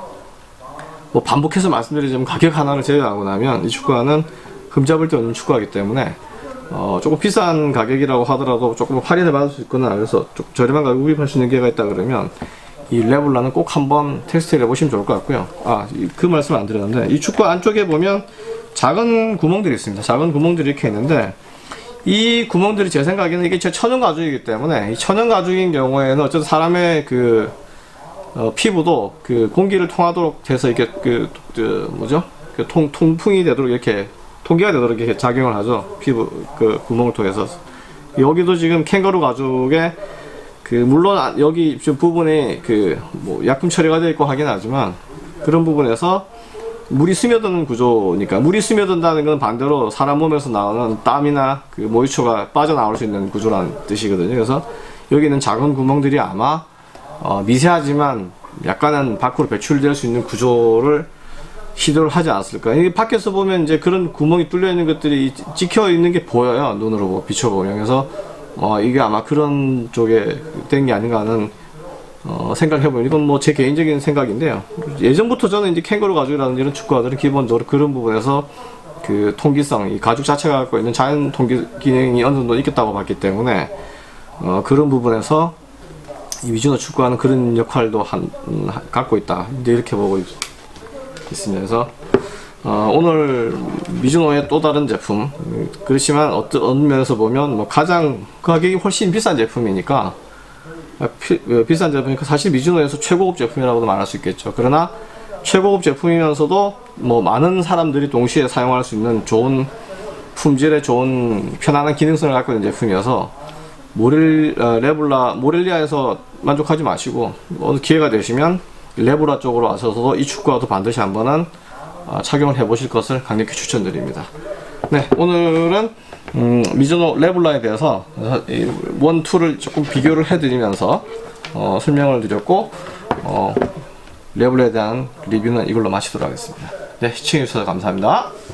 뭐 반복해서 말씀드리자면 가격 하나를 제외하고 나면 이 축구화는 흠잡을 데 없는 축구화이기 때문에 어 조금 비싼 가격이라고 하더라도 조금 할인을 받을 수 있거나, 그래서 좀 저렴한 가격 구입할 수 있는 기회가 있다 그러면 이 레블라는 꼭 한번 테스트를 해보시면 좋을 것 같고요. 아, 그 말씀 안 드렸는데, 이 축구화 안쪽에 보면 작은 구멍들이 있습니다. 작은 구멍들이 이렇게 있는데, 이 구멍들이 제 생각에는 이게 천연 가죽이기 때문에, 이 천연 가죽인 경우에는 어쨌든 사람의 그 어, 피부도 그 공기를 통하도록 해서 이게 그, 그 뭐죠? 그 통, 통풍이 되도록 이렇게 통기가 되도록 이렇게 작용을 하죠. 피부 그 구멍을 통해서. 여기도 지금 캥거루 가죽에 그 물론 여기 좀 부분에 그 뭐 약품 처리가 되어 있고 하긴 하지만, 그런 부분에서 물이 스며드는 구조니까, 물이 스며든다는 건 반대로 사람 몸에서 나오는 땀이나 그 모이처가 빠져나올 수 있는 구조라는 뜻이거든요. 그래서 여기 있는 작은 구멍들이 아마 어, 미세하지만 약간은 밖으로 배출될 수 있는 구조를 시도를 하지 않았을까. 이게 밖에서 보면 이제 그런 구멍이 뚫려 있는 것들이 찍혀 있는 게 보여요. 눈으로 비춰보면. 그래서 어, 이게 아마 그런 쪽에 된 게 아닌가 하는 어, 생각해보면, 이건 뭐 제 개인적인 생각인데요. 예전부터 저는 이제 캥거루 가죽이라는 이런 축구화들은 기본적으로 그런 부분에서 그 통기성, 이 가죽 자체가 갖고 있는 자연 통기 기능이 어느 정도 있겠다고 봤기 때문에 어, 그런 부분에서 이 미즈노 축구화는 그런 역할도 한, 음, 갖고 있다. 이제 이렇게 보고 있, 있습니다. 그래서 어, 오늘 미즈노의 또 다른 제품, 그렇지만 어떤 어느 면에서 보면 뭐 가장 가격이 훨씬 비싼 제품이니까, 피, 비싼 제품이니까 사실 미즈노에서 최고급 제품이라고도 말할 수 있겠죠. 그러나 최고급 제품이면서도 뭐 많은 사람들이 동시에 사용할 수 있는 좋은 품질의 좋은 편안한 기능성을 갖고 있는 제품이어서 모렐, 어, 레블라, 모렐리아에서 만족하지 마시고 어느 기회가 되시면 레블라 쪽으로 와서도 이 축구화도 반드시 한번은 어, 착용을 해 보실 것을 강력히 추천드립니다. 네, 오늘은 음, 미즈노 레블라에 대해서 원, 투를 조금 비교를 해드리면서 어, 설명을 드렸고, 어, 레블라에 대한 리뷰는 이걸로 마치도록 하겠습니다. 네, 시청해주셔서 감사합니다.